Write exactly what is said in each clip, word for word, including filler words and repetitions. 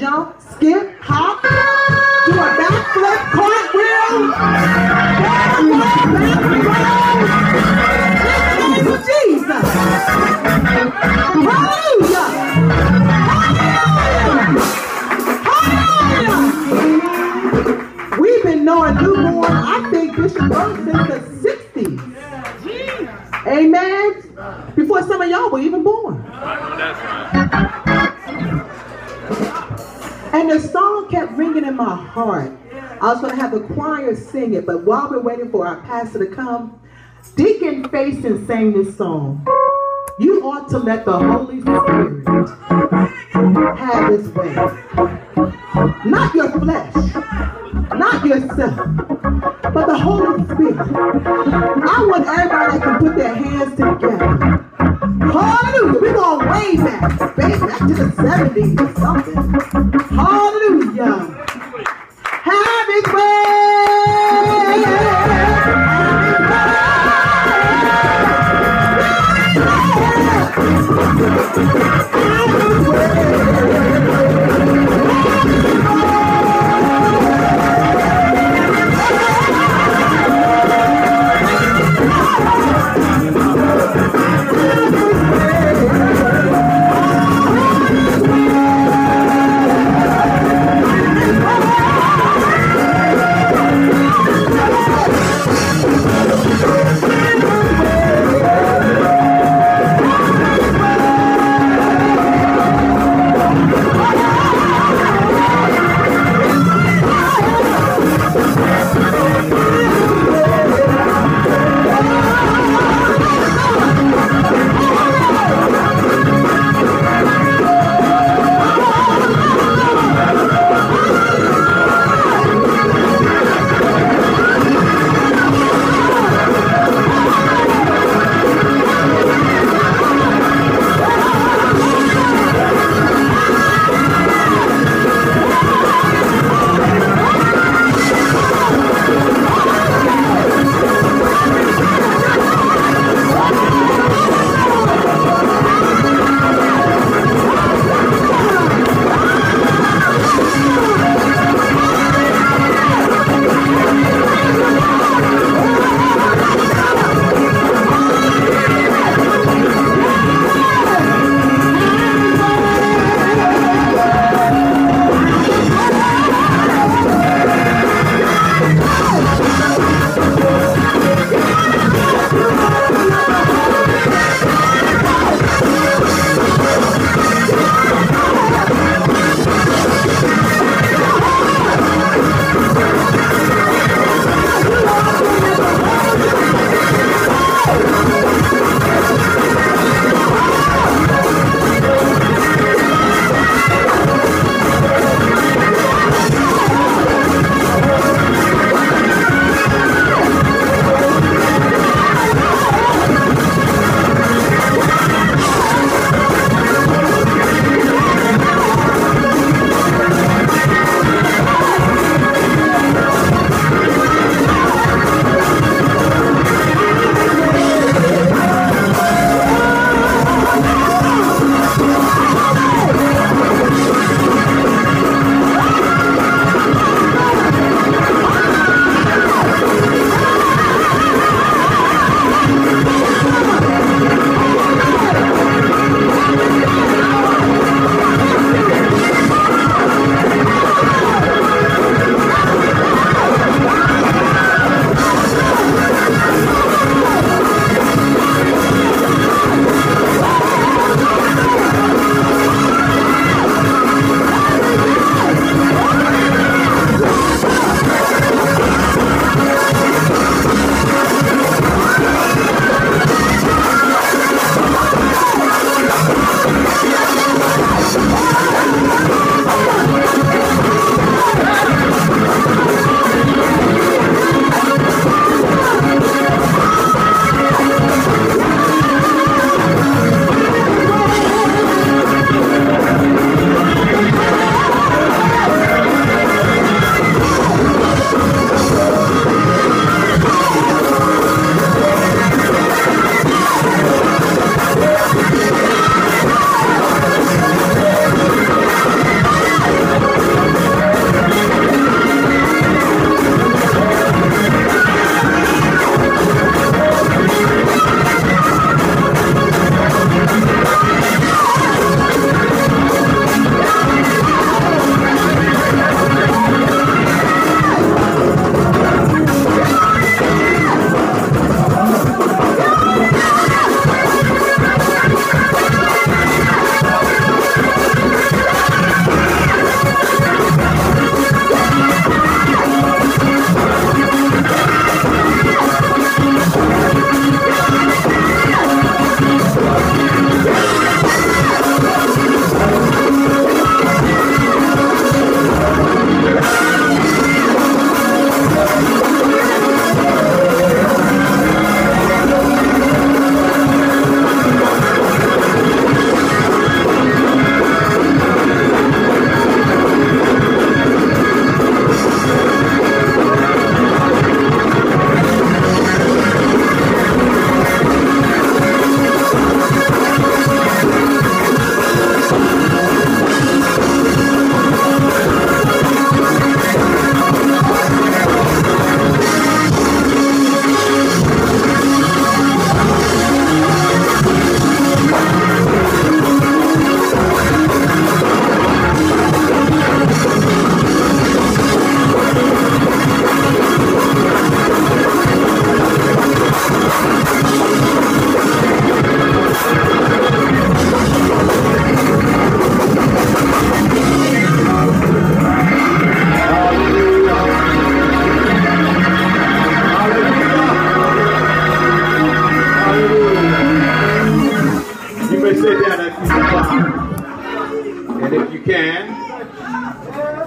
jump, skip, hop, do a backflip, cartwheel, in the name of Jesus. Hallelujah. Hallelujah. Hallelujah. We've been knowing newborn, I think Bishop Burke since the sixties. Amen. Before some of y'all were even born. And the song kept ringing in my heart. I was going to have the choir sing it, but while we're waiting for our pastor to come, Deacon Faison sang this song. You ought to let the Holy Spirit have his way. Not your flesh, not yourself, but the Holy Spirit. I want everybody that can put their hands together. Hallelujah. We're going way back, back, back to the seventies or something. Hallelujah. Have his way.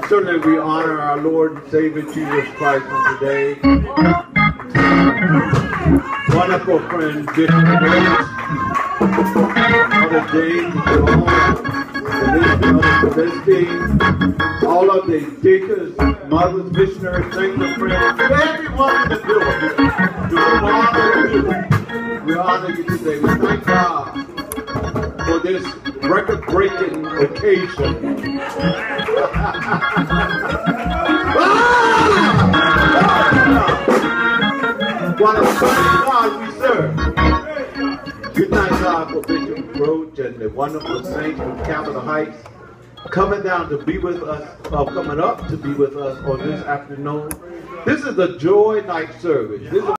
Certainly we honor our Lord and Savior Jesus Christ on today. Wonderful friend Bishop Willis, Mother James, Felicity, all of the deacons, mothers, missionaries, saints and friends, everyone in the building, we honor you. We honor you today. We thank God for this record-breaking occasion. What a mighty God we serve. We thank God for Bishop Roach and the wonderful saints from Capitol Heights coming down to be with us, or coming up to be with us on this afternoon. This is the Joy Night service. This is